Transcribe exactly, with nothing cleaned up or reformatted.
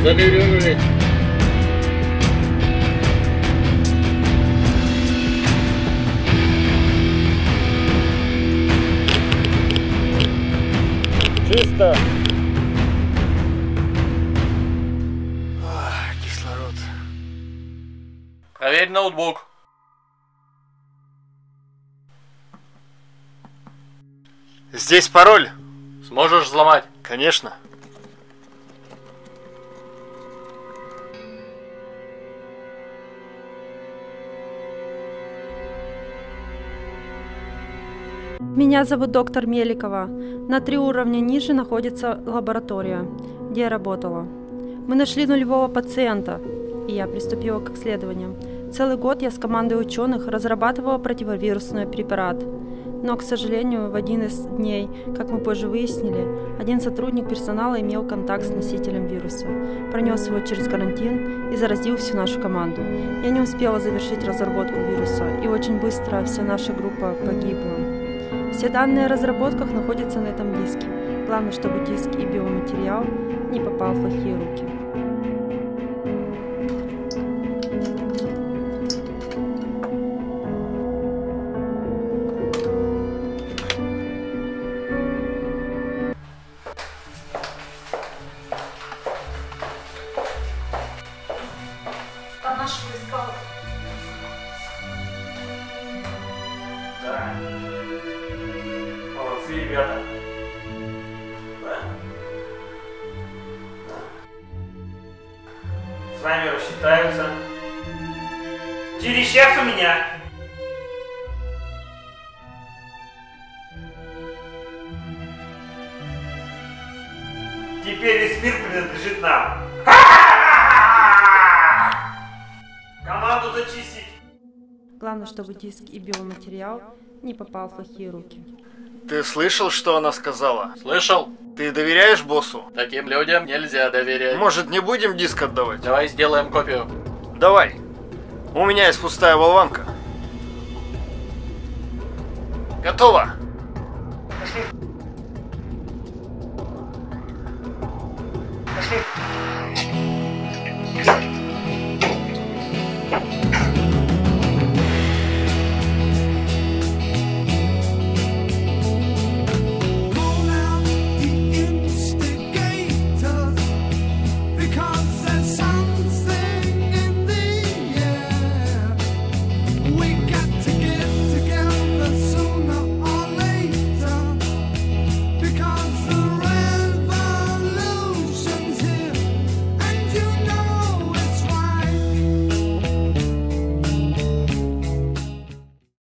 Задерживай. Чисто. Ах, кислород. Проверь ноутбук. Здесь пароль? Сможешь взломать? Конечно. Меня зовут доктор Меликова. На три уровня ниже находится лаборатория, где я работала. Мы нашли нулевого пациента, и я приступила к исследованиям. Целый год я с командой ученых разрабатывала противовирусный препарат. Но, к сожалению, в один из дней, как мы позже выяснили, один сотрудник персонала имел контакт с носителем вируса, пронес его через карантин и заразил всю нашу команду. Я не успела завершить разработку вируса, и очень быстро вся наша группа погибла. Все данные о разработках находятся на этом диске. Главное, чтобы диск и биоматериал не попал в плохие руки. По нашему искал. Да. Молодцы, ребята. Да. Да. С вами рассчитаются. Через час у меня. Теперь весь мир принадлежит нам. Команду зачистить. Главное, чтобы диск и биоматериал не попал в плохие руки. Ты слышал, что она сказала? Слышал? Ты доверяешь боссу? Таким людям нельзя доверять. Может, не будем диск отдавать? Давай сделаем копию. Давай. У меня есть пустая болванка. Готово. Пошли. Пошли.